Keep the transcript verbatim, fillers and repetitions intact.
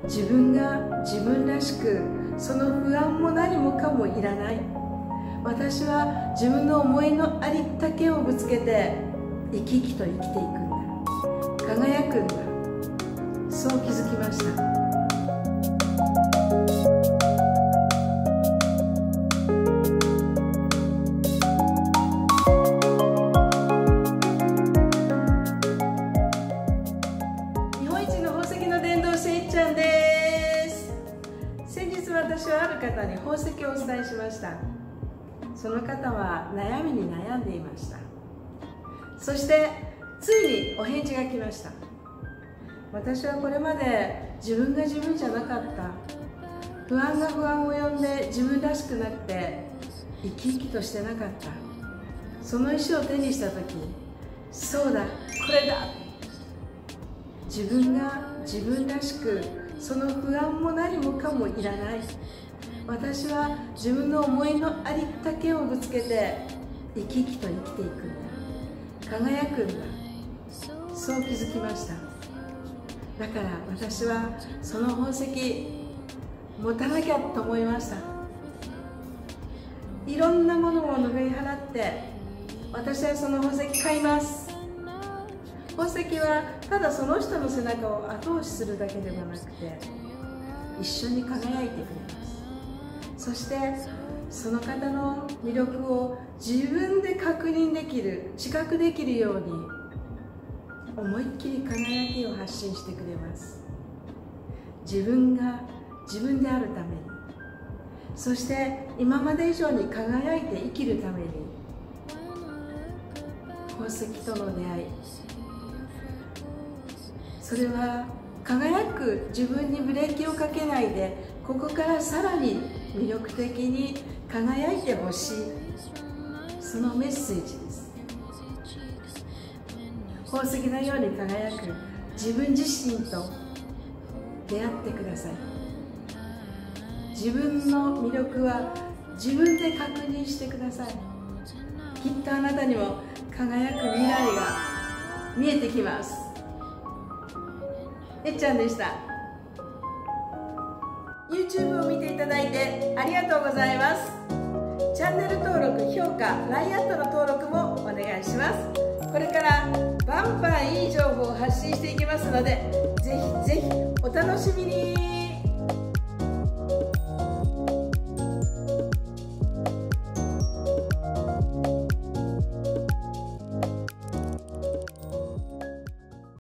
自分が自分らしく、その不安も何もかもいらない。私は自分の思いのありったけをぶつけて生き生きと生きていくんだ、輝くんだ、そう気づきました。日本一の宝石の伝道師いっちゃんです。先日私はある方に宝石をお伝えしました。その方は悩みに悩んでいました。そしてついにお返事が来ました。私はこれまで自分が自分じゃなかった、不安が不安を呼んで自分らしくなって生き生きとしてなかった。その石を手にした時、そうだ、これだ、自分が自分らしく、その不安も何もかもいらない。私は自分の思いのありったけをぶつけて生き生きと生きていくんだ、輝くんだ、そう気づきました。だから私はその宝石持たなきゃと思いました。いろんなものを拭い払って私はその宝石買います。宝石はただその人の背中を後押しするだけではなくて、一緒に輝いてくれます。そしてその方の魅力を自分で確認できる、知覚できるように思いっきり輝きを発信してくれます。自分が自分であるために、そして今まで以上に輝いて生きるために、宝石との出会い、それは輝く自分にブレーキをかけないで、ここからさらに魅力的に輝いてほしい、そのメッセージです。宝石のように輝く自分自身と出会ってください。自分の魅力は自分で確認してください。きっとあなたにも輝く未来が見えてきます。えっちゃんでした。 YouTube を見ていただいてありがとうございます。チャンネル登録、評価、ラインアットの登録もお願いします。これからバンバンいい情報を発信していきますので、ぜひぜひお楽しみに。